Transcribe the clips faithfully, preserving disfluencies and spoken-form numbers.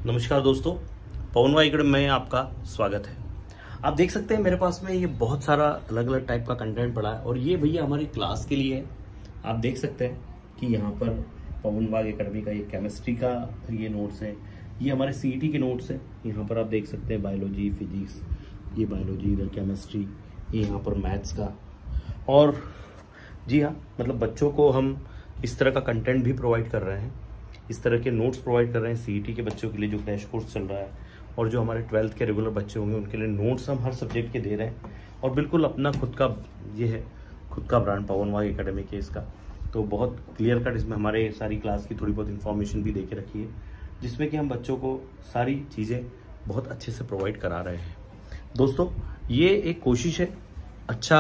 नमस्कार दोस्तों, पवन Y academy में आपका स्वागत है। आप देख सकते हैं मेरे पास में ये बहुत सारा अलग अलग टाइप का कंटेंट पड़ा है और ये भैया हमारी क्लास के लिए है। आप देख सकते हैं कि यहाँ पर पवन वाई एकेडमी का ये केमिस्ट्री का ये नोट्स है, ये हमारे सीईटी के नोट्स है। यहाँ पर आप देख सकते हैं बायोलॉजी, फिजिक्स, ये बायोलॉजी, इधर केमिस्ट्री, ये यहाँ पर मैथ्स का। और जी हाँ, मतलब बच्चों को हम इस तरह का कंटेंट भी प्रोवाइड कर रहे हैं, इस तरह के नोट्स प्रोवाइड कर रहे हैं सीईटी के बच्चों के लिए जो क्रैश कोर्स चल रहा है, और जो हमारे ट्वेल्थ के रेगुलर बच्चे होंगे उनके लिए नोट्स हम हर सब्जेक्ट के दे रहे हैं। और बिल्कुल अपना खुद का ये है, खुद का ब्रांड पवन वाई एकेडमी के इसका, तो बहुत क्लियर कट इसमें हमारे सारी क्लास की थोड़ी बहुत इन्फॉर्मेशन भी दे के रखी है, जिसमें कि हम बच्चों को सारी चीज़ें बहुत अच्छे से प्रोवाइड करा रहे हैं। दोस्तों, ये एक कोशिश है अच्छा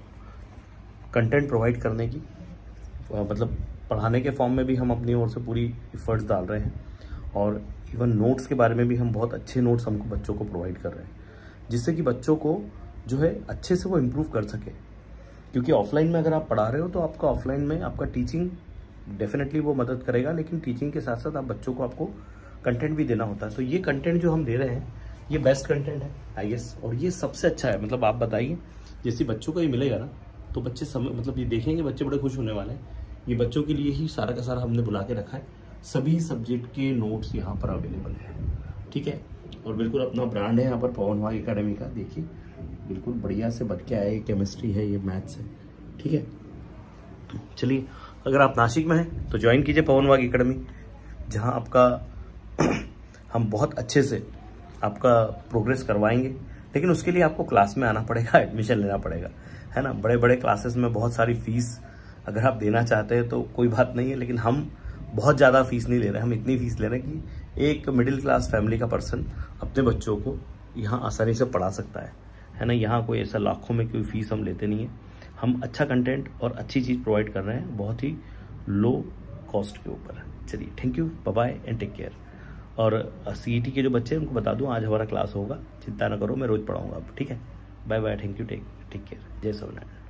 कंटेंट प्रोवाइड करने की, मतलब पढ़ाने के फॉर्म में भी हम अपनी ओर से पूरी एफर्ट्स डाल रहे हैं, और इवन नोट्स के बारे में भी हम बहुत अच्छे नोट्स हमको बच्चों को प्रोवाइड कर रहे हैं, जिससे कि बच्चों को जो है अच्छे से वो इम्प्रूव कर सके। क्योंकि ऑफलाइन में अगर आप पढ़ा रहे हो तो आपका ऑफलाइन में आपका टीचिंग डेफिनेटली वो मदद करेगा, लेकिन टीचिंग के साथ साथ आप बच्चों को आपको कंटेंट भी देना होता है। तो ये कंटेंट जो हम दे रहे हैं ये बेस्ट कंटेंट है आई गेस, और ये सबसे अच्छा है। मतलब आप बताइए, जैसे बच्चों को ये मिलेगा ना तो बच्चे समय मतलब ये देखेंगे, बच्चे बड़े खुश होने वाले हैं। ये बच्चों के लिए ही सारा का सारा हमने बुला के रखा है, सभी सब्जेक्ट के नोट्स यहाँ पर अवेलेबल है, ठीक है। और बिल्कुल अपना ब्रांड है यहाँ पर पवन वाई एकेडमी का, देखिए बिल्कुल बढ़िया से बन के आए। ये केमिस्ट्री है, ये मैथ्स है, ठीक है। चलिए, अगर आप नासिक में हैं तो ज्वाइन कीजिए पवन वाई एकेडमी, जहाँ आपका हम बहुत अच्छे से आपका प्रोग्रेस करवाएंगे। लेकिन उसके लिए आपको क्लास में आना पड़ेगा, एडमिशन लेना पड़ेगा, है ना। बड़े बड़े क्लासेस में बहुत सारी फीस अगर आप देना चाहते हैं तो कोई बात नहीं है, लेकिन हम बहुत ज़्यादा फीस नहीं ले रहे हैं। हम इतनी फीस ले रहे हैं कि एक मिडिल क्लास फैमिली का पर्सन अपने बच्चों को यहाँ आसानी से पढ़ा सकता है, है ना। यहाँ कोई ऐसा लाखों में कोई फीस हम लेते नहीं है। हम अच्छा कंटेंट और अच्छी चीज़ प्रोवाइड कर रहे हैं, बहुत ही लो कॉस्ट के ऊपर। चलिए, thank you, bye bye and take care. और सीईटी के जो बच्चे हैं उनको बता दूँ, आज हमारा क्लास होगा, चिंता ना करो, मैं रोज़ पढ़ाऊँगा अब, ठीक है। Bye bye, thank you, take take care, जय सोनारायण।